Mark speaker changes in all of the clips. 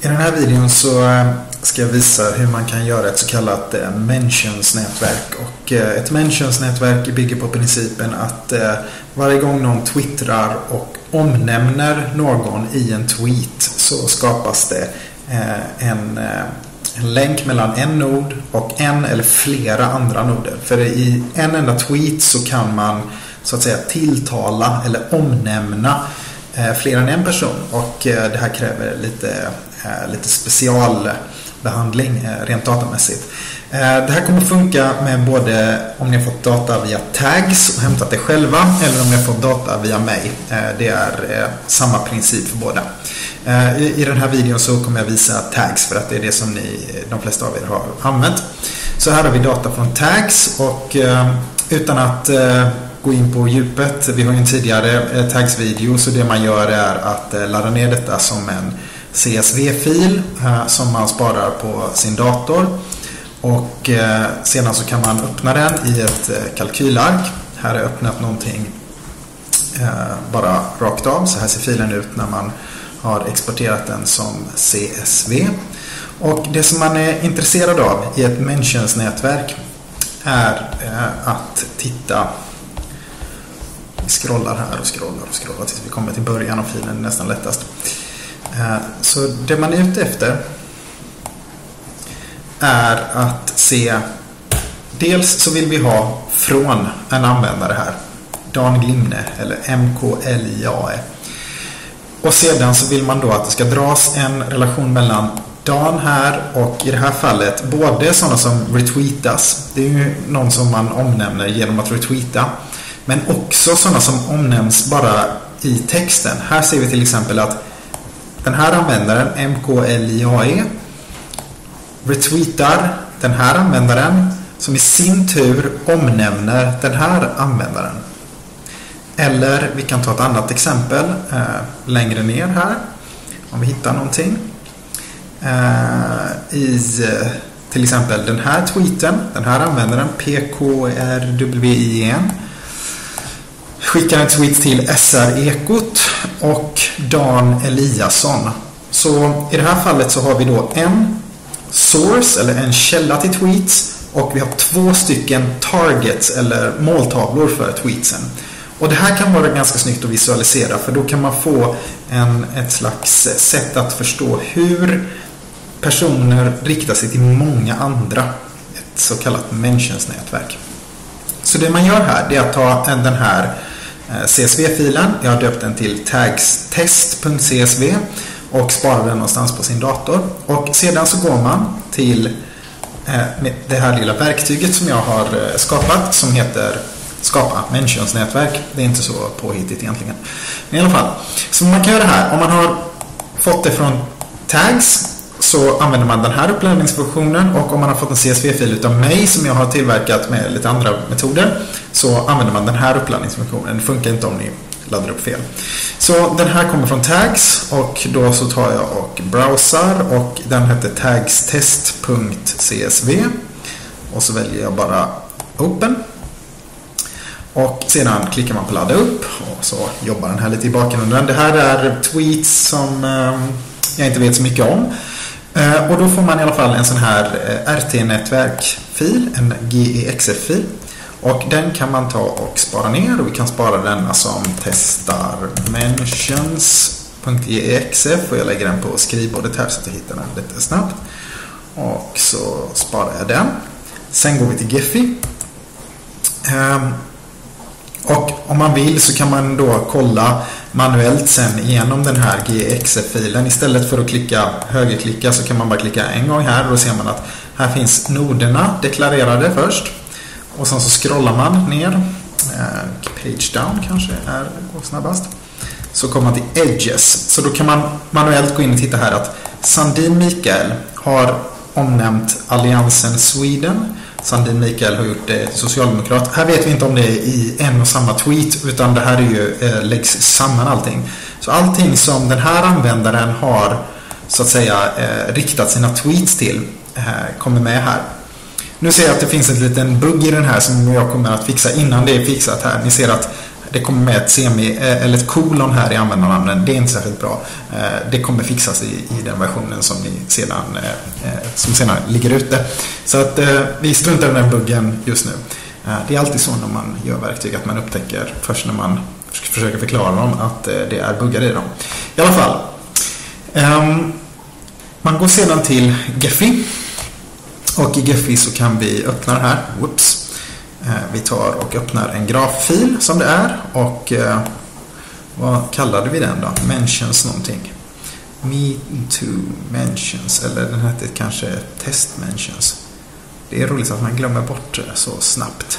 Speaker 1: I den här videon så ska jag visa hur man kan göra ett så kallat mentions-nätverk. Och ett mentions-nätverk bygger på principen att varje gång någon twittrar och omnämner någon i en tweet så skapas det en länk mellan en nod och en eller flera andra noder. För i en enda tweet så kan man så att säga tilltala eller omnämna fler än en person, och det här kräver lite specialbehandling rent datamässigt. Det här kommer funka med både om ni har fått data via tags och hämtat det själva, eller om ni har fått data via mig. Det är samma princip för båda. I den här videon så kommer jag visa tags, för att det är det som de flesta av er har använt. Så här har vi data från tags, och utan att gå in på djupet, vi har ju en tidigare tags-video, så det man gör är att ladda ner detta som en CSV-fil som man sparar på sin dator, och sedan så kan man öppna den i ett kalkylark. Här har jag öppnat någonting bara rakt av, så här ser filen ut när man har exporterat den som CSV. Och det som man är intresserad av i ett mentions-nätverk är att titta. Vi scrollar här och scrollar tills vi kommer till början av filen, nästan lättast. Så det man är ute efter är att se, dels så vill vi ha från en användare här, Dan Glimne eller MKLIAE. Och sedan så vill man då att det ska dras en relation mellan Dan här och i det här fallet både sådana som retweetas, det är ju någon som man omnämner genom att retweeta, men också sådana som omnämns bara i texten. Här ser vi till exempel att den här användaren, MKLIAE, retweetar den här användaren som i sin tur omnämner den här användaren. Eller vi kan ta ett annat exempel längre ner här, om vi hittar någonting. I till exempel den här tweeten, den här användaren, PKRWIN, skickar en tweet till SR-ekot och Dan Eliasson. Så i det här fallet så har vi då en source eller en källa till tweets, och vi har 2 stycken targets eller måltavlor för tweetsen. Och det här kan vara ganska snyggt att visualisera, för då kan man få ett slags sätt att förstå hur personer riktar sig till många andra. Ett så kallat mentions-nätverk. Så det man gör här är att ta den här CSV-filen, jag har döpt den till tagstest.csv och sparar den någonstans på sin dator. Och sedan så går man till det här lilla verktyget som jag har skapat, som heter skapa mentions-nätverk. Det är inte så påhittigt egentligen. Men i alla fall, så man kan göra det här. Om man har fått det från tags så använder man den här uppladdningsfunktionen, och om man har fått en CSV-fil utav mig som jag har tillverkat med lite andra metoder så använder man den här uppladdningsfunktionen. Det funkar inte om ni laddar upp fel. Så den här kommer från tags, och då så tar jag och browsar, och den heter tagstest.csv, och så väljer jag bara open. Och sedan klickar man på ladda upp, och så jobbar den här lite i bakgrunden. Det här är tweets som jag inte vet så mycket om. Och då får man i alla fall en sån här RT-nätverk-fil, en GEXF-fil. Och den kan man ta och spara ner, och vi kan spara den som testar mentions.exf, och jag lägger den på skrivbordet här så att jag hittar den lite snabbt. Och så sparar jag den. Sen går vi till Gephi. Och om man vill så kan man då kolla manuellt sen igenom den här GEXF-filen. Istället för att högerklicka så kan man bara klicka en gång här, och då ser man att här finns noderna deklarerade först. Och sen så scrollar man ner. Page down kanske går snabbast. Så kommer man till edges. Så då kan man manuellt gå in och titta här att Sandin Mikael har omnämnt Alliansen Sweden. Sandin Mikael har gjort det socialdemokrat. Här vet vi inte om det är i en och samma tweet, utan det här är ju läggs samman allting. Så allting som den här användaren har så att säga riktat sina tweets till kommer med här. Nu ser jag att det finns en liten bugg i den här som jag kommer att fixa innan det är fixat här. Ni ser att det kommer med ett eller ett kolon här i användarnamnen. Det är inte särskilt bra. Det kommer fixas i den versionen som sedan ligger ute. Så att vi struntar i den buggen just nu. Det är alltid så när man gör verktyg att man upptäcker först när man försöker förklara dem att det är buggar i dem. I alla fall. Man går sedan till Gephi. Och i Gephi så kan vi öppna den här. Whoops. Vi tar och öppnar en graffil som det är. Och vad kallade vi den då? Mentions någonting. Me to mentions. Eller den heter kanske test mentions. Det är roligt att man glömmer bort så snabbt.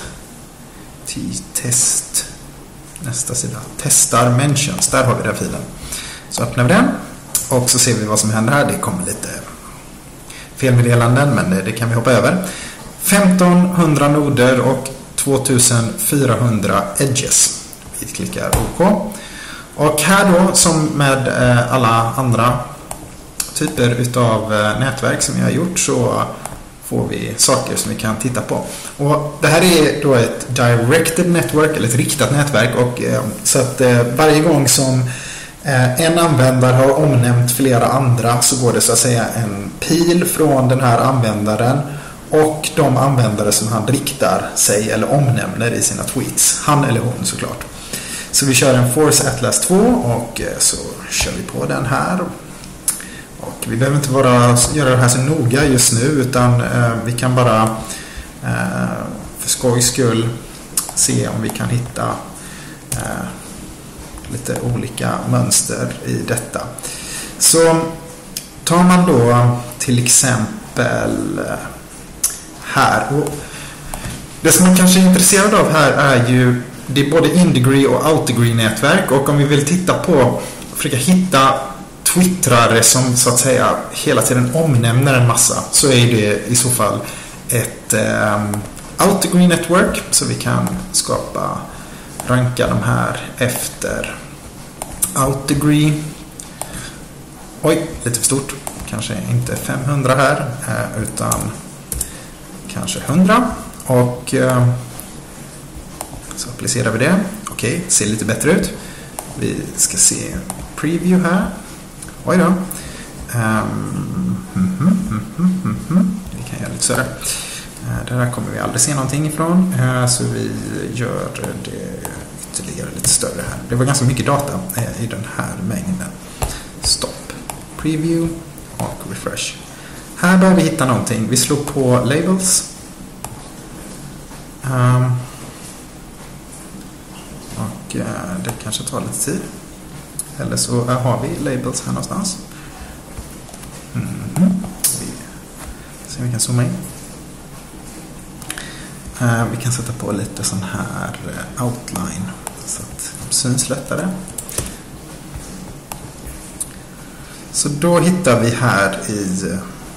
Speaker 1: Test. Nästa sida. Testar mentions. Där har vi den filen. Så öppnar vi den. Och så ser vi vad som händer här. Det kommer lite felmeddelanden, men det kan vi hoppa över. 1500 noder och 2400 edges. Vi klickar OK. Och här då, som med alla andra typer utav nätverk som jag har gjort, så får vi saker som vi kan titta på. Och det här är då ett directed network, eller ett riktat nätverk. Och så att varje gång som en användare har omnämnt flera andra, så går det så att säga en pil från den här användaren och de användare som han riktar sig eller omnämner i sina tweets. Han eller hon såklart. Så vi kör en Force Atlas 2 och så kör vi på den här. Och vi behöver inte bara göra det här så noga just nu, utan vi kan bara för skojs skull se om vi kan hitta lite olika mönster i detta. Så tar man då till exempel här. Och det som man kanske är intresserad av här är ju, det är både in-degree och out-degree nätverk. Och om vi vill titta på, försöka hitta twittrare som så att säga hela tiden omnämner en massa, så är det i så fall ett out-degree network. Så vi kan ranka de här efter out-degree. Oj, lite för stort. Kanske inte 500 här, utan kanske 100. Och så applicerar vi det. Okej, ser lite bättre ut. Vi ska se preview här. Oj då. Vi kan göra lite större. Det här kommer vi aldrig se någonting ifrån. Så vi gör det ytterligare lite större här. Det var ganska mycket data i den här mängden. Stopp. Preview och refresh. Här börjar vi hitta någonting. Vi slår på labels. Och det kanske tar lite tid. Eller så har vi labels här någonstans. Så vi kan zooma in. Vi kan sätta på lite sån här outline så att de syns lättare. Så då hittar vi här i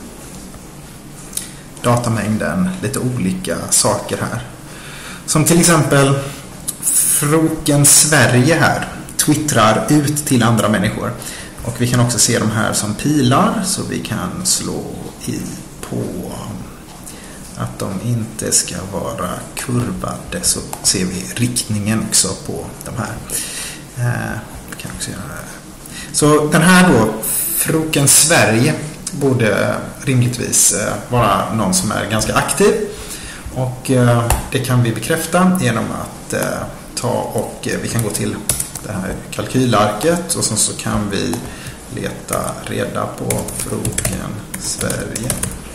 Speaker 1: datamängden lite olika saker här. Som till exempel Froken Sverige här twittrar ut till andra människor. Och vi kan också se de här som pilar, så vi kan slå i på att de inte ska vara kurvade, så ser vi riktningen också på de här. Vi kan också göra det. Så den här då, Froken Sverige, borde rimligtvis vara någon som är ganska aktiv. Och det kan vi bekräfta genom att vi kan gå till det här kalkylarket och så kan vi leta reda på Froken Sverige.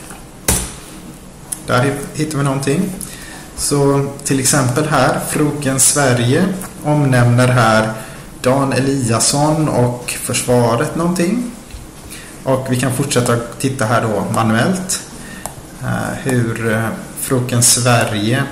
Speaker 1: Där hittar vi någonting. Så till exempel här, Froken Sverige omnämner här Dan Eliasson och försvaret någonting. Och vi kan fortsätta titta här då manuellt. Hur Froken Sverige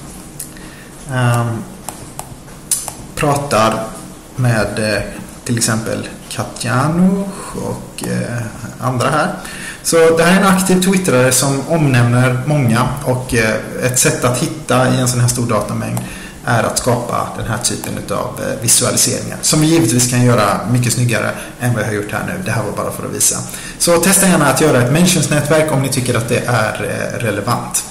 Speaker 1: pratar med till exempel Katjano och andra här. Så det här är en aktiv twittrare som omnämner många, och ett sätt att hitta i en sån här stor datamängd är att skapa den här typen av visualiseringar som vi givetvis kan göra mycket snyggare än vad jag har gjort här nu. Det här var bara för att visa. Så testa gärna att göra ett mentions-nätverk om ni tycker att det är relevant.